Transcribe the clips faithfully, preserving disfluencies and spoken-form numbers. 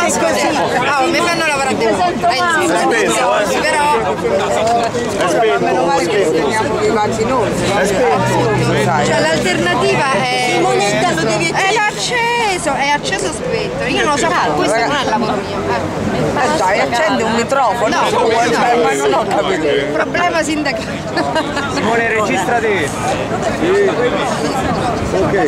è così. Oh, mi fanno lavorare di molto, Renzi, però meno male che teniamo vivati noi. Cioè l'alternativa è Simonetta lo devi è l'acceso, è acceso spento. Io non lo so, questo non è il lavoro mio. Eh dai, accende un microfono, no, no, no, ma non ho capito. Problema sindacale. Simone, registra te. Sì. Ok.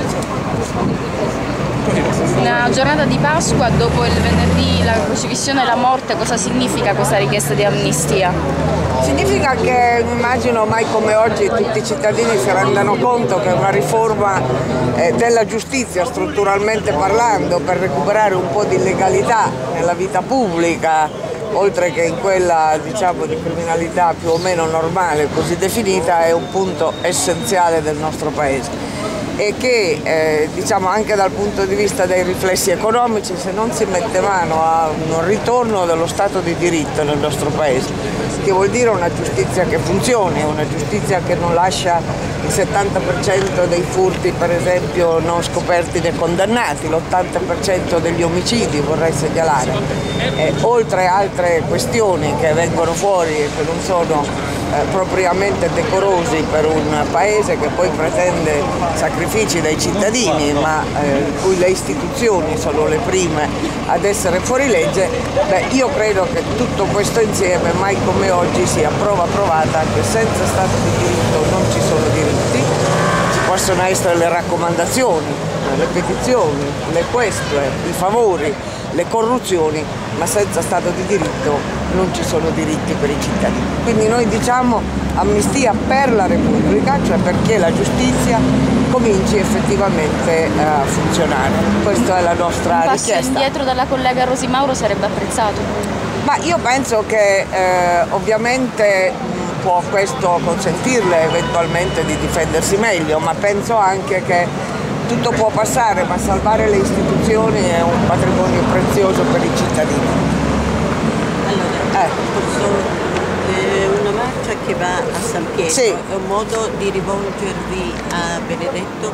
Una giornata di Pasqua, dopo il venerdì, la crocifissione e la morte, cosa significa questa richiesta di amnistia? Significa che immagino mai come oggi tutti i cittadini si rendano conto che una riforma eh, della giustizia, strutturalmente parlando, per recuperare un po' di legalità nella vita pubblica, oltre che in quella, diciamo, di criminalità più o meno normale, così definita, è un punto essenziale del nostro Paese. E che eh, diciamo anche dal punto di vista dei riflessi economici, se non si mette mano a un ritorno dello Stato di diritto nel nostro Paese, che vuol dire una giustizia che funzioni, una giustizia che non lascia il settanta per cento dei furti per esempio non scoperti né condannati, l'ottanta per cento degli omicidi vorrei segnalare, eh, oltre altre questioni che vengono fuori e che non sono Eh, propriamente decorosi per un paese che poi pretende sacrifici dai cittadini, ma eh, in cui le istituzioni sono le prime ad essere fuori legge. Beh, io credo che tutto questo insieme, mai come oggi, sia prova provata che senza Stato di diritto non ci sono diritti. Ci possono essere le raccomandazioni, le petizioni, le questue, i favori, le corruzioni, ma senza Stato di diritto non ci sono diritti per i cittadini. Quindi noi diciamo amnistia per la Repubblica, cioè perché la giustizia cominci effettivamente a funzionare. Questa è la nostra Un passo richiesta. indietro dalla collega Rosi Mauro sarebbe apprezzato? Ma io penso che eh, ovviamente può questo consentirle eventualmente di difendersi meglio, ma penso anche che tutto può passare, ma salvare le istituzioni è un patrimonio prezioso per i cittadini. Allora, posso, eh, una marcia che va a San Pietro, sì. È un modo di rivolgervi a Benedetto?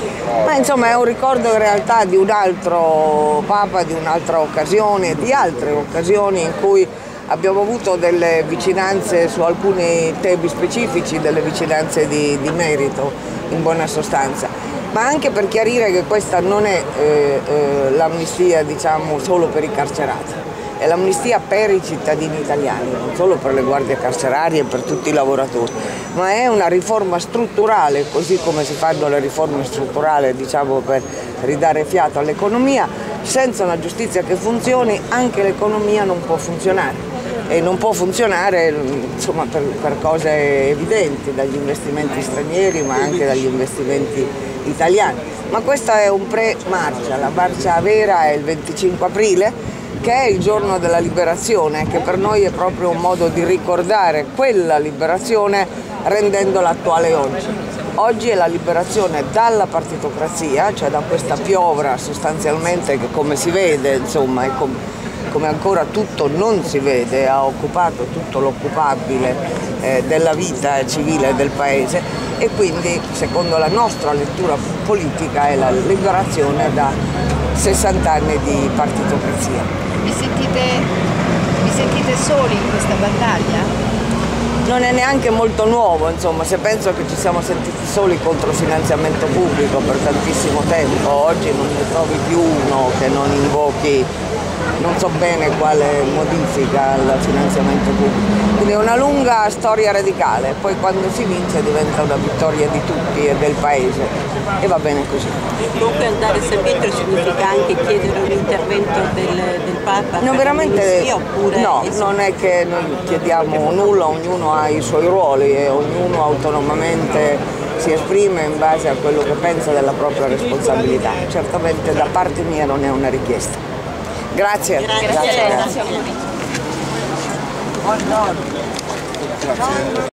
Ma insomma è un ricordo in realtà di un altro Papa, di un'altra occasione, di altre occasioni in cui abbiamo avuto delle vicinanze su alcuni temi specifici, delle vicinanze di, di merito in buona sostanza. Ma anche per chiarire che questa non è eh, eh, l'amnistia, diciamo, solo per i carcerati, è l'amnistia per i cittadini italiani, non solo per le guardie carcerarie e per tutti i lavoratori, ma è una riforma strutturale, così come si fanno le riforme strutturali, diciamo, per ridare fiato all'economia. Senza una giustizia che funzioni anche l'economia non può funzionare. E non può funzionare, insomma, per, per cose evidenti, dagli investimenti stranieri ma anche dagli investimenti italiani. Ma questa è un pre-marcia, la marcia vera è il venticinque aprile, che è il giorno della liberazione, che per noi è proprio un modo di ricordare quella liberazione rendendola attuale oggi. Oggi è la liberazione dalla partitocrazia, cioè da questa piovra sostanzialmente che, come si vede, insomma, è com- come ancora tutto non si vede, ha occupato tutto l'occupabile eh, della vita civile del Paese, e quindi secondo la nostra lettura politica è la liberazione da sessanta anni di partitocrazia. Vi sentite, vi sentite soli in questa battaglia? Non è neanche molto nuovo, insomma, se penso che ci siamo sentiti soli contro il finanziamento pubblico per tantissimo tempo, oggi non ne trovi più uno che non invochi non so bene quale modifica al finanziamento pubblico. Quindi è una lunga storia radicale, poi quando si vince diventa una vittoria di tutti e del Paese, e va bene così. Comunque andare a San Pietro significa anche chiedere un intervento del, del Papa? No, veramente oppure no, non è che noi chiediamo nulla, ognuno ha i suoi ruoli e ognuno autonomamente si esprime in base a quello che pensa della propria responsabilità. Certamente da parte mia non è una richiesta. Grazie. Grazie. Grazie. Grazie a voi. Buongiorno.